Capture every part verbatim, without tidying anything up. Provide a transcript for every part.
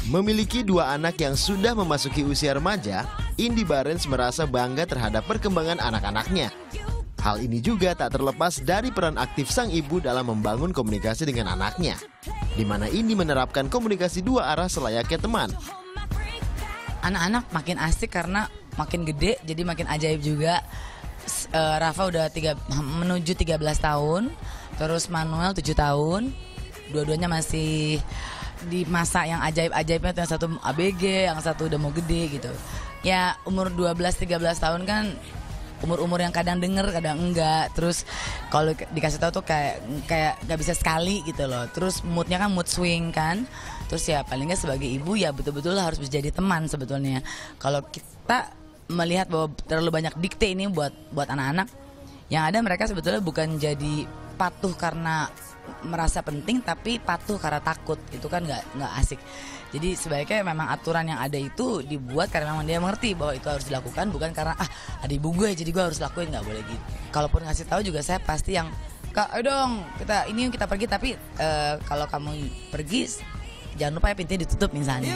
Memiliki dua anak yang sudah memasuki usia remaja, Indy Barens merasa bangga terhadap perkembangan anak-anaknya. Hal ini juga tak terlepas dari peran aktif sang ibu dalam membangun komunikasi dengan anaknya, di mana Indy menerapkan komunikasi dua arah selayaknya teman. Anak-anak makin asik karena makin gede, jadi makin ajaib juga. Uh, Rafa udah tiga, menuju tiga belas tahun, terus Manuel tujuh tahun. Dua-duanya masih di masa yang ajaib-ajaibnya, yang satu A B G, yang satu udah mau gede gitu. Ya umur dua belas tiga belas tahun kan umur-umur yang kadang denger, kadang enggak. Terus kalau dikasih tahu tuh kayak kayak nggak bisa sekali gitu loh. Terus moodnya kan mood swing kan. Terus ya paling nggak sebagai ibu ya betul-betul harus bisa jadi teman sebetulnya. Kalau kita melihat bahwa terlalu banyak dikte ini buat buat anak-anak, yang ada mereka sebetulnya bukan jadi patuh karena merasa penting, tapi patuh karena takut. Itu kan nggak nggak asik. Jadi sebaiknya memang aturan yang ada itu dibuat karena memang dia mengerti bahwa itu harus dilakukan, bukan karena ah ada ibu gue jadi gue harus lakuin, nggak boleh gitu. Kalaupun ngasih tahu juga saya pasti yang Kak, ayo dong kita ini kita pergi, tapi uh, kalau kamu pergi jangan lupa ya pintunya ditutup misalnya.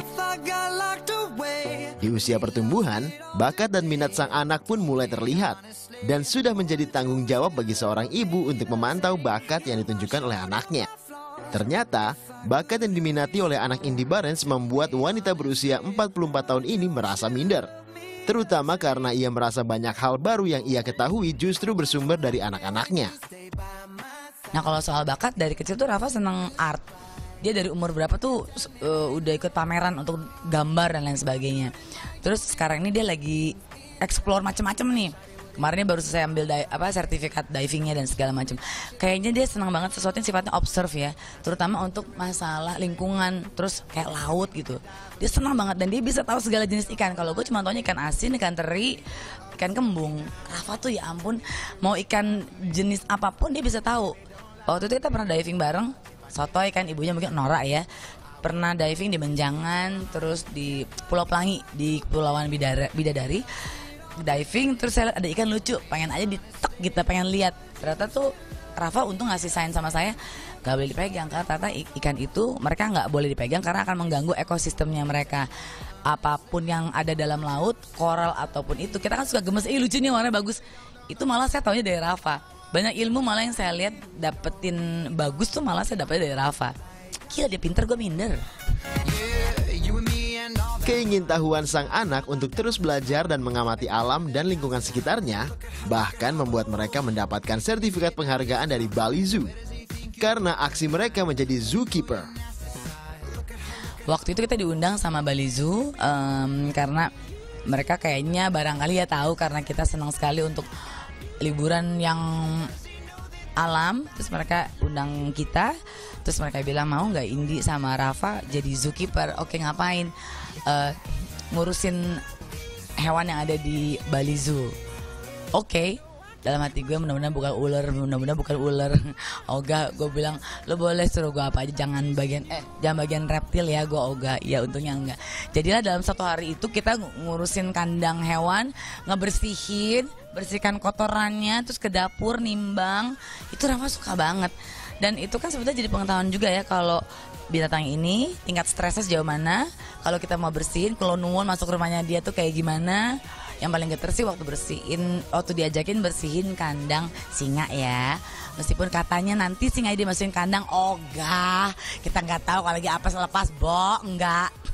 Di usia pertumbuhan, bakat dan minat sang anak pun mulai terlihat dan sudah menjadi tanggung jawab bagi seorang ibu untuk memantau bakat yang ditunjukkan oleh anaknya. Ternyata, bakat yang diminati oleh anak Indy Barens membuat wanita berusia empat puluh empat tahun ini merasa minder. Terutama karena ia merasa banyak hal baru yang ia ketahui justru bersumber dari anak-anaknya. Nah kalau soal bakat, dari kecil tuh Rafa seneng art. Dia dari umur berapa tuh uh, udah ikut pameran untuk gambar dan lain sebagainya. Terus sekarang ini dia lagi explore macam-macam nih. Kemarin baru saya ambil di, apa sertifikat divingnya dan segala macam. Kayaknya dia senang banget sesuatu yang sifatnya observe ya, terutama untuk masalah lingkungan, terus kayak laut gitu. Dia senang banget dan dia bisa tahu segala jenis ikan. Kalau gue cuma taunya ikan asin, ikan teri, ikan kembung. Rafa tuh ya ampun, mau ikan jenis apapun dia bisa tahu. Waktu itu kita pernah diving bareng, sotoy kan, ibunya mungkin norak ya. Pernah diving di Menjangan, terus di Pulau Pelangi, di Kepulauan Bidara, Bidadari. Diving terus saya lihat ada ikan lucu, pengen aja ditek gitu, pengen lihat. Ternyata tuh Rafa untung ngasih sign sama saya, gak boleh dipegang karena ternyata ikan itu mereka nggak boleh dipegang karena akan mengganggu ekosistemnya mereka. Apapun yang ada dalam laut, koral ataupun itu, kita kan suka gemes, ih lucu nih warnanya bagus. Itu malah saya taunya dari Rafa. Banyak ilmu malah yang saya lihat dapetin bagus tuh malah saya dapetnya dari Rafa. Gila dia pinter, gue minder. Keingintahuan sang anak untuk terus belajar dan mengamati alam dan lingkungan sekitarnya bahkan membuat mereka mendapatkan sertifikat penghargaan dari Bali Zoo karena aksi mereka menjadi zookeeper. Waktu itu kita diundang sama Bali Zoo um, karena mereka kayaknya barangkali ya tahu karena kita senang sekali untuk liburan yang alam. Terus mereka undang kita, terus mereka bilang mau nggak Indy sama Rafa jadi zookeeper. Oke, ngapain? Uh, ngurusin hewan yang ada di Bali Zoo. Oke, okay. Dalam hati gue mudah-mudahan bukan ular, mudah-mudahan bukan ular. Ogah, gue bilang lo boleh suruh gue apa aja, jangan bagian eh jangan bagian reptil ya. Gue ogah, ya untungnya enggak. Jadilah dalam satu hari itu kita ngurusin kandang hewan, ngebersihin, bersihkan kotorannya, terus ke dapur nimbang. Itu Rafa suka banget. Dan itu kan sebetulnya jadi pengetahuan juga ya kalau binatang ini tingkat stresnya sejauh mana. Kalau kita mau bersihin, kalau nuwun masuk rumahnya dia tuh kayak gimana. Yang paling geter sih waktu bersihin, waktu diajakin bersihin kandang singa ya. Meskipun katanya nanti singa dia masukin kandang, ogah kita nggak tahu kalau lagi apa selepas bo, enggak.